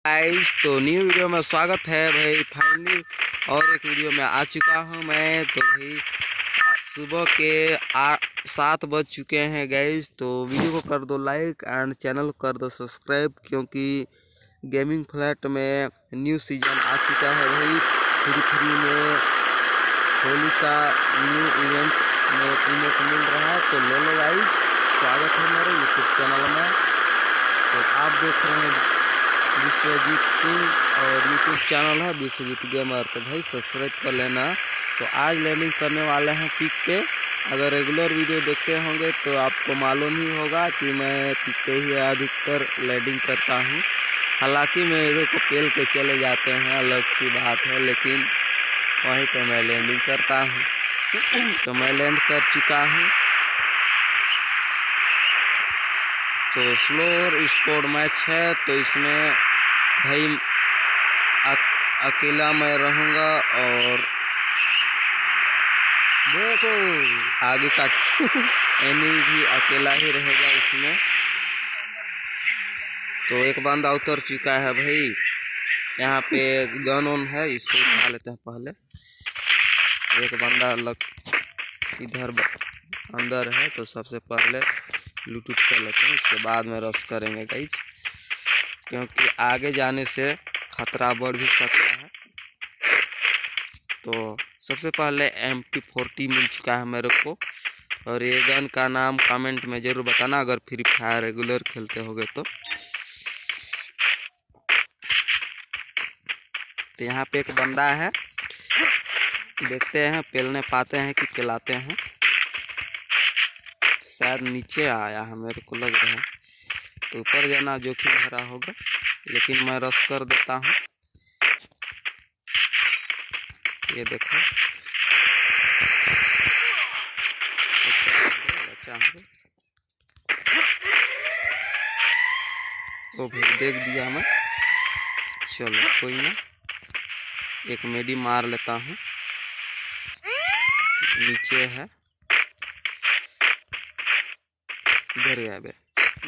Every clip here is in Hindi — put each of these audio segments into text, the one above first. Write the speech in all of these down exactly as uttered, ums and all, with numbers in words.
गाइस तो न्यू वीडियो में स्वागत है भाई। फाइनली और एक वीडियो में आ चुका हूं मैं। तो भाई सुबह के सात बज चुके हैं गाइस। तो वीडियो को कर दो लाइक एंड चैनल को कर दो सब्सक्राइब, क्योंकि गेमिंग फ्लैट में न्यू सीजन आ चुका है भाई। फ्री फ्री में होली का न्यू इवेंट में इवेंट मिल रहा है, तो ले लो गाइस। स्वागत है मेरे यूट्यूब चैनल में। तो आप देख रहे हैं विश्वजीत सिंह और यूट्यूब चैनल है विश्वजीत गेमर। तो भाई सब्सक्राइब कर लेना। तो आज लैंडिंग करने वाले हैं पिक पे। अगर रेगुलर वीडियो देखते होंगे तो आपको मालूम ही होगा कि मैं पिक पे ही अधिकतर लैंडिंग करता हूं। हालांकि मेरे को पेल के चले जाते हैं, अलग सी बात है, लेकिन वहीं पे मैं लैंडिंग करता हूं। तो मैं लैंड कर चुका हूं। तो स्लोर स्कोर मैच है, तो इसमें भाई अकेला मैं रहूँगा और देखो आगे का एनिमी भी अकेला ही रहेगा इसमें। तो एक बंदा उतर चुका है भाई। यहाँ पे गन ऑन है, इसको उठा लेते हैं पहले। एक बंदा लग इधर अंदर है, तो सबसे पहले लूट उठ कर लेते हैं, उसके बाद में रश करेंगे गाइस, क्योंकि आगे जाने से खतरा बढ़ भी सकता है। तो सबसे पहले एम पी फोर्टी मिल चुका है मेरे को। और ये गन का नाम कमेंट में ज़रूर बताना अगर फ्री फायर रेगुलर खेलते होगे तो। तो यहाँ पे एक बंदा है, देखते हैं पेलने पाते हैं कि पेलाते हैं। शायद नीचे आया है मेरे को लग रहा है, तो ऊपर जाना जोखिम भरा होगा, लेकिन मैं रश कर देता हूँ। ये देखो ओ भाई देख दिया मैं। चलो कोई ना, एक मेडी मार लेता हूँ। नीचे है, इधर गया बे,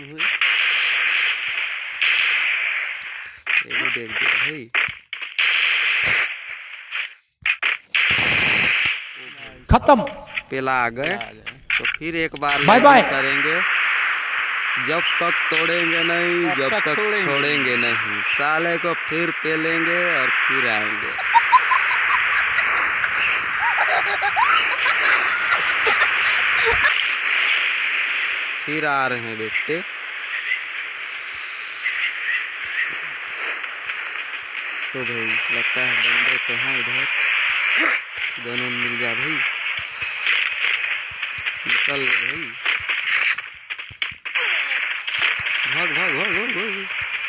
ये भी देख दिया भाई। खत्म, पेला आ गए। तो फिर एक बार बाय बाय करेंगे। जब तक तोड़ेंगे नहीं, जब तक छोड़ेंगे नहीं। साले को फिर पेलेंगे और फिर आएंगे। फिर आ रहे हैं बेटे। तो भाई लगता है बंदे तो हैं इधर। दोनों मिल जा भाई, निकल भाई, भाग भाग भाग भाग भाग।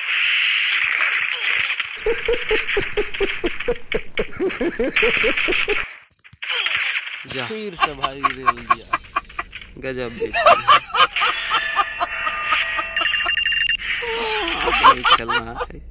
जा फिर से भाई रेल दिया, गजब खेलना है।